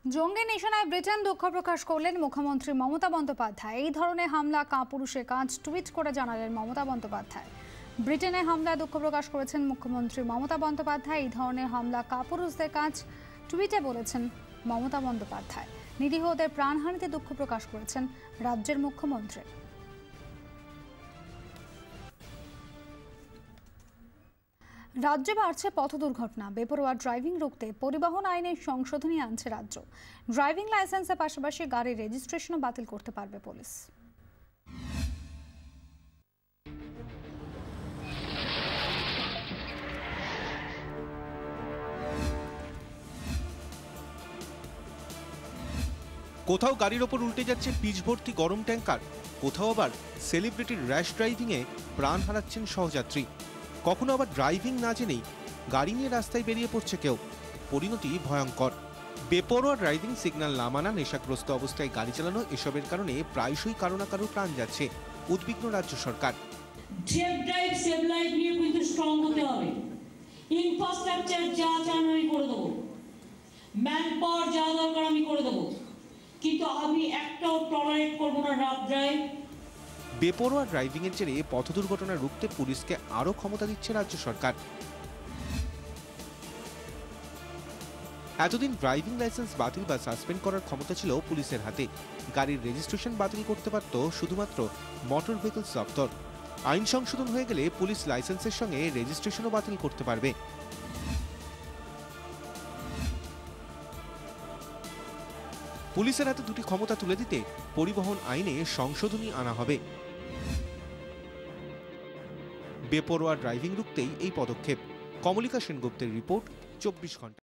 জঙ্গি নিশানায় ব্রিটেন দুঃখ প্রকাশ করলেন মুখ্যমন্ত্রী মমতা বন্দ্যোপাধ্যায়। এই ধরনের হামলা কাপুরুষের কাজ টুইট করে জানালেন মমতা বন্দ্যোপাধ্যায়। ব্রিটেনে হামলায় দুঃখ প্রকাশ করেছেন মুখ্যমন্ত্রী মমতা বন্দ্যোপাধ্যায়। এই ধরনের হামলা কাপুরুষদের কাজ টুইটে বলেছেন মমতা বন্দ্যোপাধ্যায়। নিরীহদের প্রাণহানিতে দুঃখ প্রকাশ করেছেন রাজ্যের মুখ্যমন্ত্রী। রাজ্যে বাড়ছে পথ দুর্ঘটনা। বেপরোয়া ড্রাইভিং রুখতে পরিবহন আইনে সংশোধনী আনছে রাজ্য। ড্রাইভিং লাইসেন্সের পাশাপাশি গাড়ির রেজিস্ট্রেশনও বাতিল করতে পারবে পুলিশ। কোথাও গাড়ির ওপর উল্টে যাচ্ছে পিচ ভর্তি গরম ট্যাঙ্কার, কোথাও আবার সেলিব্রিটির র্যাশ ড্রাইভিংয়ে প্রাণ হারাচ্ছেন সহযাত্রী। কখনো আবার ড্রাইভিং না জেনেই গাড়ি নিয়ে রাস্তায় বেরিয়ে পড়ছে কেউ। পরিণতি ভয়ঙ্কর। বেপরোয়া ড্রাইভিং, সিগন্যাল না মানা, নেশাগ্রস্ত অবস্থায় গাড়ি চালানো, এসবের কারণে প্রায়শই কারো না কারো প্রাণ যাচ্ছে। উদ্বিগ্ন রাজ্য সরকার। সেফ ড্রাইভ সেভ লাইফ নিয়ে কিন্তু স্ট্রং হতে হবে। ইনফ্রাস্ট্রাকচার যা চান আমি করে দেবো, ম্যান পাওয়ার যা দরকার আমি করে দেবো, কিন্তু আমি একটাও টলারেট করবো না রাফ ড্রাইভ। বেপরোয়া ড্রাইভিংয়ের জেরে পথ দুর্ঘটনা রুখতে পুলিশকে আরও ক্ষমতা দিচ্ছে রাজ্য সরকার। এতদিন ড্রাইভিং লাইসেন্স বাতিল বা সাসপেন্ড করার ক্ষমতা ছিল পুলিশের হাতে। গাড়ির রেজিস্ট্রেশন বাতিল করতে পারত শুধুমাত্র মোটর ভেহিকলস দপ্তর। আইন সংশোধন হয়ে গেলে পুলিশ লাইসেন্সের সঙ্গে রেজিস্ট্রেশনও বাতিল করতে পারবে। পুলিশের হাতে দুটি ক্ষমতা তুলে দিতে পরিবহন আইনে সংশোধনী আনা হবে। বেপরোয়া ড্রাইভিং রুখতেই এই পদক্ষেপ। কমলিকা সেনগুপ্তের রিপোর্ট, 24 ঘন্টা।